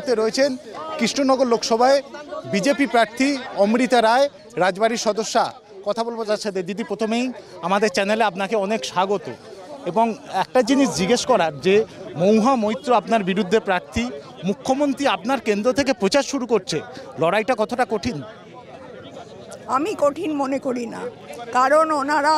মুহূর্তে রয়েছেন কৃষ্ণনগর লোকসভায় বিজেপি প্রার্থী অমৃতা রায়, রাজবাড়ির সদস্যা। কথা বলবো যার সাথে। দিদি, প্রথমেই আমাদের চ্যানেলে আপনাকে অনেক স্বাগত। এবং একটা জিনিস জিজ্ঞেস করার, যে মহুয়া মৈত্র আপনার বিরুদ্ধে প্রার্থী, মুখ্যমন্ত্রী আপনার কেন্দ্র থেকে প্রচার শুরু করছে, লড়াইটা কতটা কঠিন? আমি কঠিন মনে করি না, কারণ ওনারা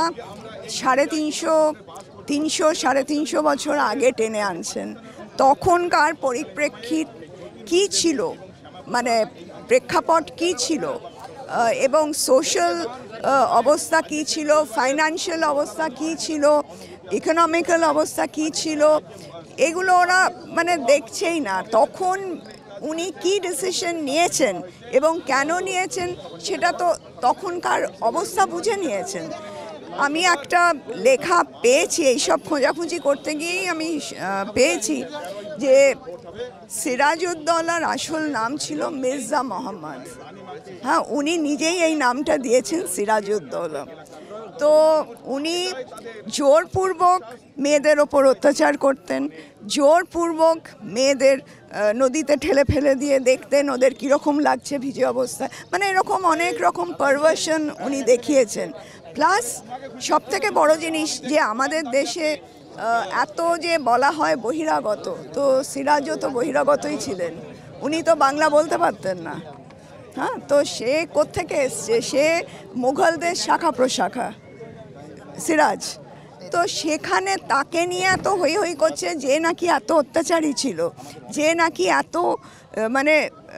350 বছর আগে টেনে আনছেন। তখনকার পরিপ্রেক্ষিত কি ছিল, মানে প্রেক্ষাপট কি ছিল, এবং সোশ্যাল অবস্থা কি ছিল, ফাইন্যান্সিয়াল অবস্থা কি ছিল, ইকোনমিক্যাল অবস্থা কি ছিল, এগুলো ওরা মানে দেখছেই না। তখন উনি কি ডিসিশন নিয়েছেন এবং কেন নিয়েছেন সেটা তো তখনকার অবস্থা বুঝে নিয়েছেন। আমি একটা লেখা পেয়েছি, এইসব খোঁজাখুঁজি করতে গিয়েই আমি পেয়েছি যে সিরাজউদ্দৌলার আসল নাম ছিল মির্জা মোহাম্মদ। হ্যাঁ, উনি নিজেই এই নামটা দিয়েছেন সিরাজউদ্দৌলা। তো উনি জোরপূর্বক মেয়েদের ওপর অত্যাচার করতেন, জোরপূর্বক মেয়েদের নদীতে ঠেলে ফেলে দিয়ে দেখতেন ওদের কীরকম লাগছে ভিজে অবস্থায়, মানে এরকম অনেক রকম পারভার্সন উনি দেখিয়েছেন। প্লাস সবথেকে বড় জিনিস, যে আমাদের দেশে এত যে বলা হয় বহিরাগত, তো সিরাজও তো বহিরাগতই ছিলেন। উনি তো বাংলা বলতে পারতেন না। হ্যাঁ, তো সে কোত্থেকে এসছে? সে মুঘলদের শাখা প্রশাখা সিরাজ। তো সেখানে তাকে নিয়ে এত হই হই করছে, যে নাকি এত অত্যাচারী ছিল, যে নাকি এত মানে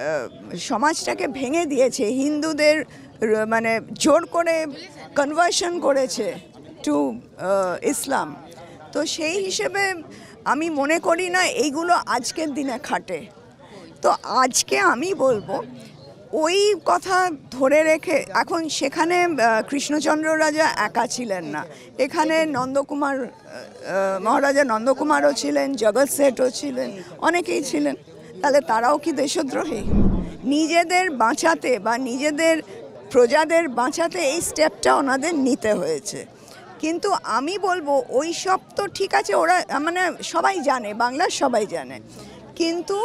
সমাজটাকে ভেঙে দিয়েছে, হিন্দুদের মানে জোর করে কনভার্সন করেছে টু ইসলাম। তো সেই হিসেবে আমি মনে করি না এইগুলো আজকের দিনে খাটে। তো আজকে আমি বলবো ওই কথা ধরে রেখে, এখন সেখানে কৃষ্ণচন্দ্র রাজা একা ছিলেন না, এখানে নন্দকুমার মহারাজা নন্দকুমারও ছিলেন, জগৎ শেঠও ছিলেন, অনেকেই ছিলেন। তাহলে তারাও কি দেশদ্রোহী? নিজেদের বাঁচাতে বা নিজেদের প্রজাদের বাঁচাতে এই স্টেপটা ওনাদের নিতে হয়েছে। কিন্তু আমি বলবো ওই সব তো ঠিক আছে, ওরা মানে সবাই জানে, বাংলার সবাই জানে, কিন্তু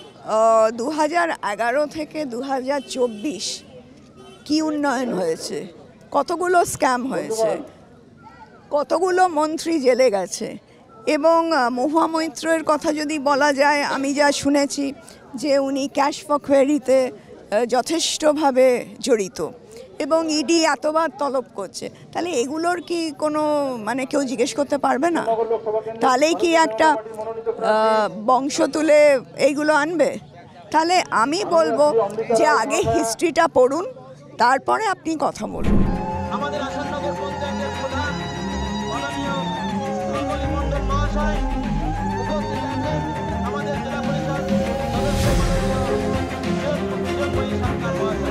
2011 থেকে 2024 কি উন্নয়ন হয়েছে, কতগুলো স্ক্যাম হয়েছে, কতগুলো মন্ত্রী জেলে গেছে। এবং মহুয়া মৈত্রের কথা যদি বলা যায়, আমি যা শুনেছি যে উনি ক্যাশ ফর কোয়েরিতে যথেষ্টভাবে জড়িত এবং ইডি এতবার তলব করছে। তাহলে এগুলোর কি কোনো মানে কেউ জিজ্ঞেস করতে পারবে না? তাহলেই কি একটা বংশ তুলে এইগুলো আনবে? তাহলে আমি বলবো যে আগে হিস্ট্রিটা পড়ুন, তারপরে আপনি কথা বলুন। আমাদের আসাননগর পঞ্চায়েতের প্রধান মাননীয় শ্রীমতী মণ্ডল মহাশয় উপস্থিত আছেন, আমাদের জেলা পরিষদ সদস্য মাননীয় বিজয়ময়ী সরকার মহাশয়।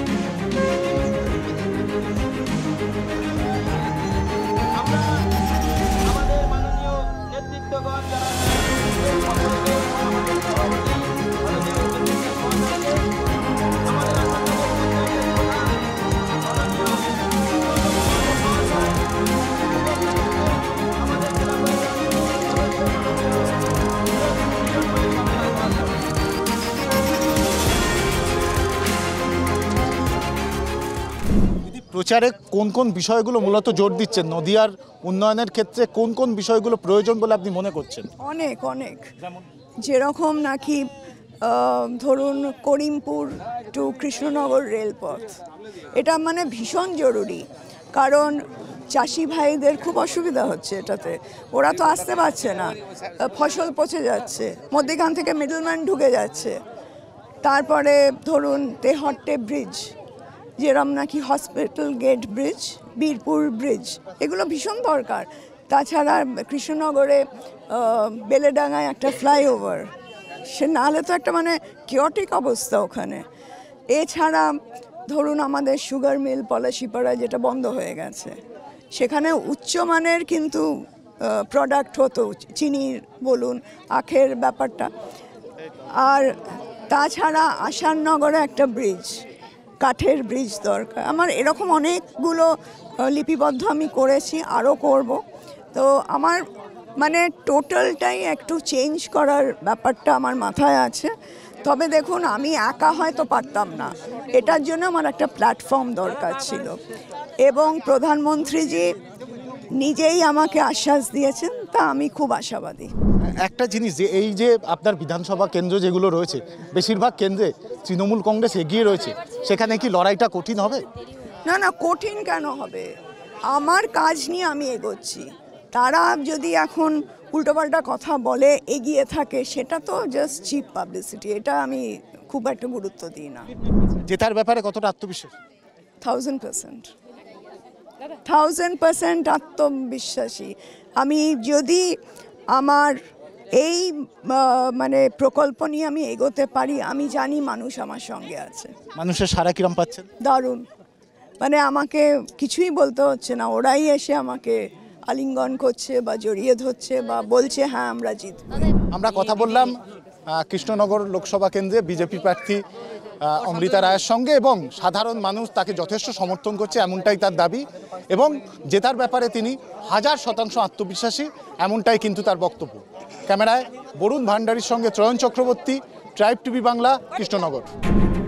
আমরা আমাদের মাননীয় নেতৃত্বগণ যারা আমাদের সভাপতি মাননীয় উপদেষ্টা মহাশয়কে, আমাদের আসাননগর পঞ্চায়েতের প্রধান মাননীয় আমাদের জেলা পরিষদ সদস্য বিজয়ময়ী সরকার মহাশয়। প্রচারে কোন কোন বিষয়গুলো মূলত জোর দিচ্ছেন? নদিয়ার উন্নয়নের ক্ষেত্রে কোন কোন বিষয়গুলো প্রয়োজন বলে আপনি মনে করছেন? অনেক অনেক, যেরকম নাকি ধরুন করিমপুর টু কৃষ্ণনগর রেলপথ, এটা মানে ভীষণ জরুরি, কারণ চাষি ভাইদের খুব অসুবিধা হচ্ছে এটাতে। ওরা তো আসতে পারছে না, ফসল পচে যাচ্ছে, মধ্যেখান থেকে মিডলম্যান ঢুকে যাচ্ছে। তারপরে ধরুন তেহট্টে ব্রিজ, যেরম নাকি hospital gate bridge, Birpur bridge, এগুলো ভীষণ দরকার। তাছাড়া কৃষ্ণনগরে বেলেডাঙ্গায় একটা ফ্লাইওভার, সে নাহলে তো একটা মানে কিওটিক অবস্থা ওখানে। এছাড়া ধরুন আমাদের সুগার মিল পলাশিপাড়া, যেটা বন্ধ হয়ে গেছে, সেখানে উচ্চমানের কিন্তু প্রোডাক্ট হতো, চিনির বলুন, আখের ব্যাপারটা। আর তাছাড়া আসাননগরে একটা ব্রিজ, কাঠের ব্রিজ দরকার আমার। এরকম অনেকগুলো লিপিবদ্ধ আমি করেছি, আরও করব। তো আমার মানে টোটালটাই একটু চেঞ্জ করার ব্যাপারটা আমার মাথায় আছে। তবে দেখুন আমি একা হয়তো পারতাম না, এটার জন্য আমার একটা প্ল্যাটফর্ম দরকার ছিল এবং প্রধানমন্ত্রীজি নিজেই আমাকে আশ্বাস দিয়েছেন, তা আমি খুব আশাবাদী। একটা জিনিস যে এই যে আপনার বিধানসভা কেন্দ্র যেগুলো রয়েছে বেশিরভাগ কেন্দ্রে তৃণমূল কংগ্রেস এগিয়ে রয়েছে, সেখানে কি লড়াইটা কঠিন হবে? না না, কঠিন কেন হবে? আমার কাজ নিয়ে আমি এগোচ্ছি, তারা যদি এখন উল্টোপাল্টা কথা বলে এগিয়ে থাকে সেটা তো জাস্ট চিপ পাবলিসিটি, এটা আমি খুব একটা গুরুত্ব দিই না। জেতার ব্যাপারে কতটা আত্মবিশ্বাস? 1000% আত্মবিশ্বাসী আমি। যদি আমার এই মানে প্রকল্প নিয়ে আমি এগোতে পারি, আমি জানি মানুষ আমার সঙ্গে আছে। মানুষের সারা কিরম পাচ্ছেন? দারুণ, মানে আমাকে কিছুই বলতে হচ্ছে না, ওরাই এসে আমাকে আলিঙ্গন করছে বা জড়িয়ে ধরছে বা বলছে হ্যাঁ আমরা জিতব। আমরা কথা বললাম কৃষ্ণনগর লোকসভা কেন্দ্রে বিজেপি প্রার্থী অমৃতা রায়ের সঙ্গে এবং সাধারণ মানুষ তাকে যথেষ্ট সমর্থন করছে এমনটাই তার দাবি এবং জেতার ব্যাপারে তিনি 1000% আত্মবিশ্বাসী এমনটাই কিন্তু তার বক্তব্য। ক্যামেরায় বরুণ ভান্ডারীর সঙ্গে ত্রয়ন চক্রবর্তী, ট্রাইব টিভি বাংলা, কৃষ্ণনগর।